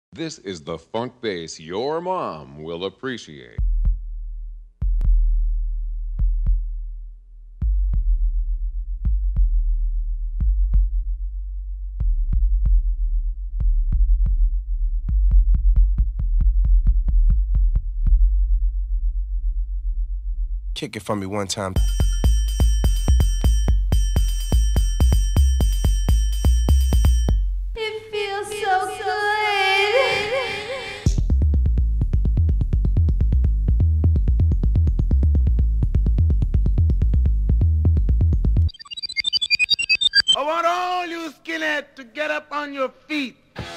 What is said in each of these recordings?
This is the funk bass your mom will appreciate. Kick it for me one time. It feels so good. I want all you skinheads to get up on your feet.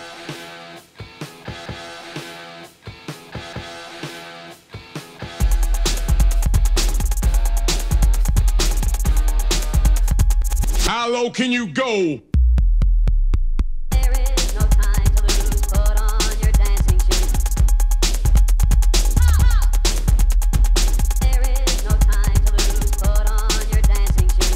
How low can you go? There is no time to lose. Put on your dancing shoes. There is no time to lose. Put on your dancing shoes.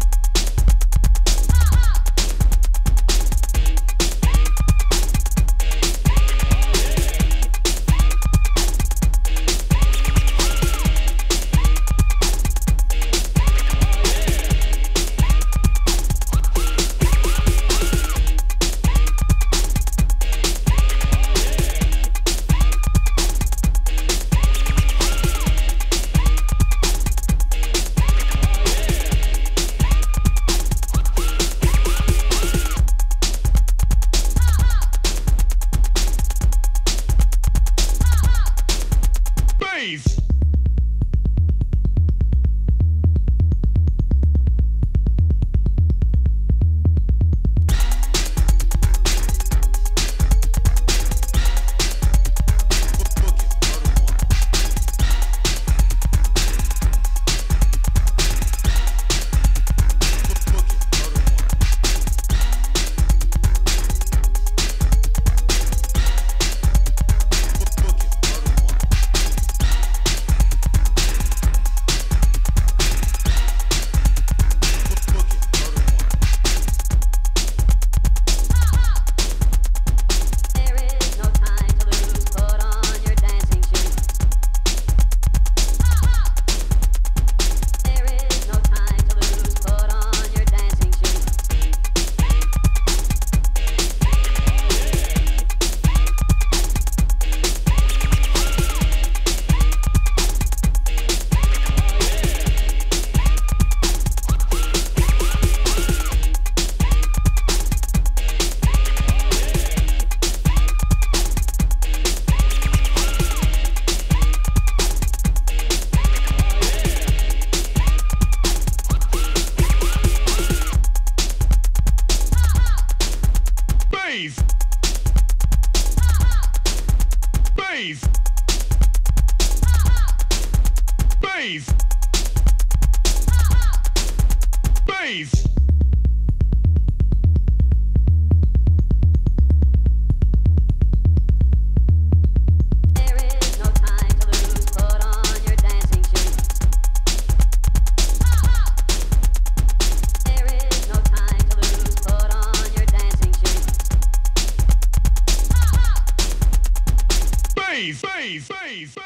Bass! There is no time to lose. Put on your dancing shoes. There is no time to lose. Put on your dancing shoes. Bass! Bass! Bass! Bass! There is no time to lose. Put on your dancing shoes. There is no time to lose. Put on your dancing shoes. Bass! Bass! Bass!